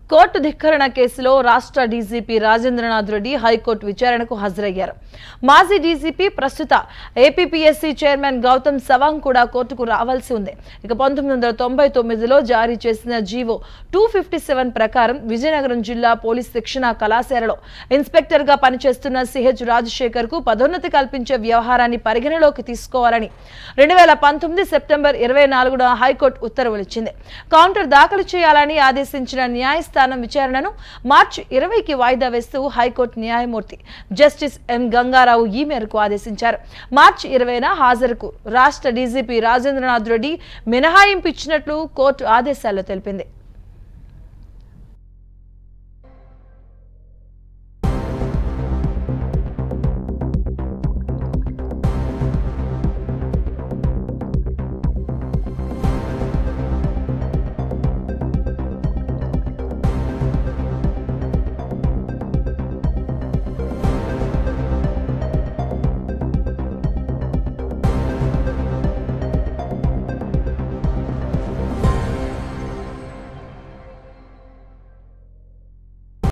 Court ధిక్కరణ కేసులో రాష్ట్ర DGP Rajendranath Reddy high court విచారణకు హాజరయ్యారు. మాజీ డీజీపీ ప్రస్తుత ఏపీపీఎస్సీ చైర్మన్ గౌతమ్ సవాంగ్ కూడా కోర్టుకు రావాల్సి ఉంది. ఇక 1999లో జారీ చేసిన జీవో 257 ప్రకారం విజయనగరం జిల్లా పోలీస్ శిక్షణ కళాశాలలో ఇన్స్పెక్టర్ గా పనిచేస్తున్న సిహెచ్ రాజశేఖర్ కు పదోన్నతి కల్పించే వ్యవహారాన్ని పరిగణలోకి తీసుకోవాలని 2019 సెప్టెంబర్ 24న హైకోర్టు ఉత్తర్వులిచ్చింది. కౌంటర్ దాఖలు చేయాలని ఆదేశించిన న్యాయస్థానం విచారణను మార్చి 20కి వాయిదా వేస్తూ హైకోర్టు న్యాయమూర్తి జస్టిస్ ఎం గంగారావు ఈ మేరకు ఆదేశించారు. మార్చి 20న హాజరుకు రాష్ట్ర డీజీపీ రాజేంద్రనాథ్ రెడ్డి మినహాయింపు ఇచ్చినట్లు కోర్టు ఆదేశాల్లో తెలిపింది.